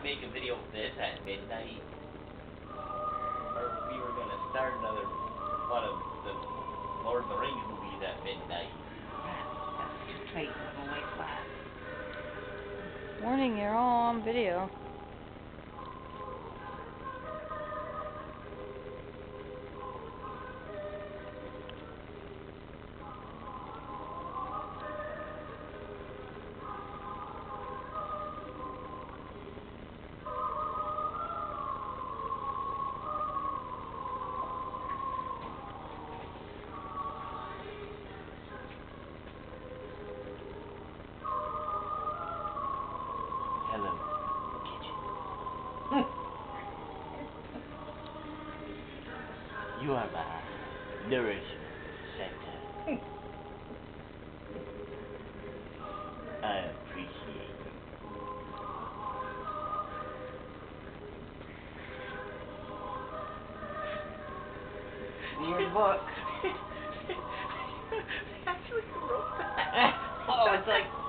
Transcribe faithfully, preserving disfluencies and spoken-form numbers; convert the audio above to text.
make a video of this at midnight, or we were gonna start another one of the Lord of the Rings movies at midnight. That's too tight. I'm gonna lay flat. Warning, you're all on video. Hello, kitchen. You are my nourishment center. I appreciate you. Weird book. Actually wrote that. Oh, it's like